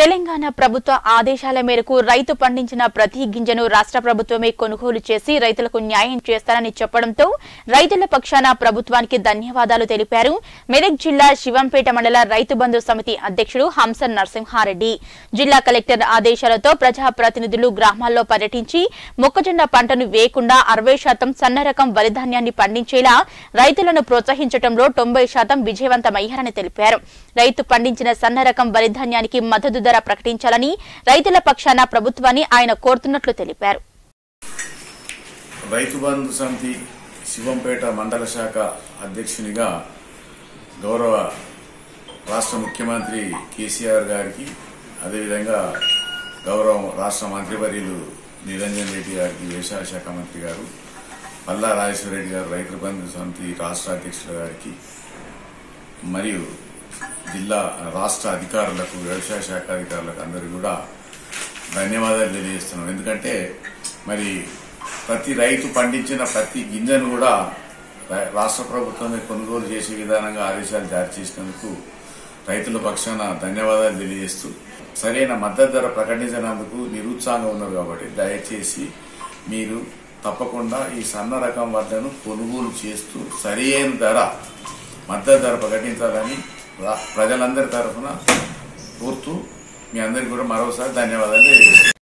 తెలంగాణ ప్రభుత్వ ఆదేశాల మేరకు రైతు పండించిన ప్రతి గింజను రాష్ట్ర ప్రభుత్వమే కొనుగోలు చేసి రైతులకు న్యాయం చేస్తారని చెప్పడంతో రైతుల పక్షాన ప్రభుత్వానికి ధన్యవాదాలు తెలిపారు మెదక్ జిల్లా శివంపేట మండల రైతు బంధు సమితి అధ్యక్షుడు హంసన్ నరసింహారెడ్డి. జిల్లా కలెక్టర్ ఆదేశాలతో ప్రజాప్రతినిధులు గ్రామాల్లో పర్యటించి మొక్కజొన్న పంటను వేయకుండా 60% సన్న రకం వరి ధాన్యాన్ని పండించేలా రైతులను ప్రోత్సహించడంలో 90% విజయవంతమయ్యారని తెలిపారు. రైతు పండించిన సన్న రకం వరి ధాన్యానికి మద్దతు ధర ప్రకటించాలని రైతుల పక్షాన ప్రభుత్వాన్ని ఆయన కోరుతున్నట్లు తెలిపారు. రైతు బంధు సమితి శివంపేట మండల శాఖ అధ్యక్షునిగా గౌరవ రాష్ట్ర ముఖ్యమంత్రి కేసీఆర్ గారికి, అదేవిధంగా గౌరవ రాష్ట్ర మంత్రివర్యులు నిరంజన్ రెడ్డి గారికి, వ్యవసాయ శాఖ మంత్రి గారు పల్లా రాజేశ్వర రెడ్డి గారు, రైతు బంధు సమితి రాష్ట్ర అధ్యక్షుల గారికి మరియు జిల్లా రాష్ట్ర అధికారులకు, వ్యవసాయ శాఖ అధికారులకు అందరికీ కూడా ధన్యవాదాలు తెలియజేస్తున్నాం. ఎందుకంటే మరి ప్రతి రైతు పండించిన ప్రతి గింజను కూడా రాష్ట్ర ప్రభుత్వమే కొనుగోలు చేసే విధానంగా ఆదేశాలు జారీ చేసినందుకు రైతుల పక్షాన ధన్యవాదాలు తెలియజేస్తూ, సరైన మద్దతు ధర ప్రకటించినందుకు నిరుత్సాహంగా ఉన్నారు కాబట్టి దయచేసి మీరు తప్పకుండా ఈ సన్న రకం వడ్లను కొనుగోలు చేస్తూ సరైన ధర మద్దతు ధర ప్రకటించాలని ప్రజలందరి తరఫున కోరుతూ మీ అందరికీ కూడా మరోసారి ధన్యవాదాలు తెలియజేస్తున్నాను.